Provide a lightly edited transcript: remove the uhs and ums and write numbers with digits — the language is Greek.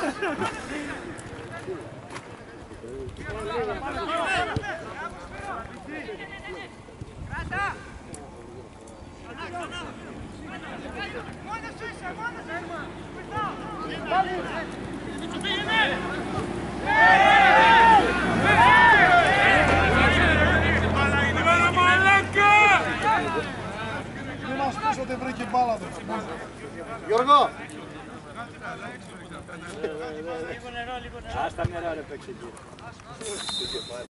Μην μας πεις ότι βρήκε μπάλα του. Γιώργο! Άστα νερά ρε παίξε εκεί.